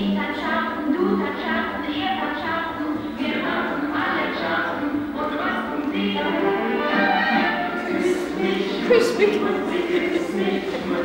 Ich kann schaffen, du kannst schaffen, er kann schaffen. Wir machen alle schaffen. Und was tun sie? Küss mich. Küss mich. Küss mich.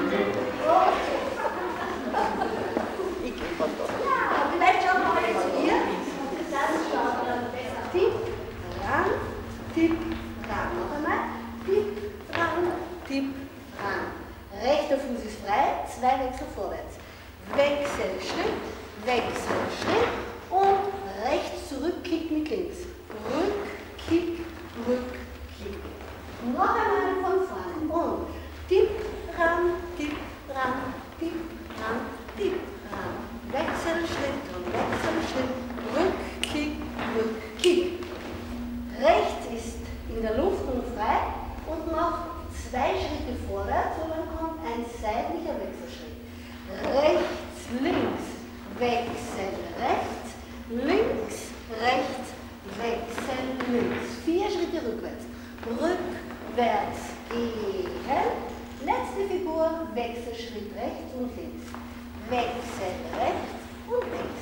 Ja, vielleicht schauen wir mal jetzt hier. Das schauen wir dann besser. Tipp, ran, tipp, ran. Noch einmal. Tipp, ran, tipp, ran. Rechter Fuß ist frei, 2 Wechsel vorwärts. Wechselschritt, Wechselschritt und rechts zurück, Kick mit links. Rück, Kick, Rück, Kick. Noch einmal von vorne. Und tipp, ran, tipp, ran, tipp, ran, tipp, ran. Wechselschritt und Wechselschritt. Rück, Kick, Rück, Kick. Rechts ist in der Luft und frei und noch 2 Schritte vorwärts und dann kommt ein seitlicher Wechselschritt. Rechts, links, Wechsel, rechts, links, rechts, Wechsel, links. 4 Schritte rückwärts. Rückwärts gehen. Letzte Figur, Wechselschritt rechts und links. Wechsel rechts und Wechsel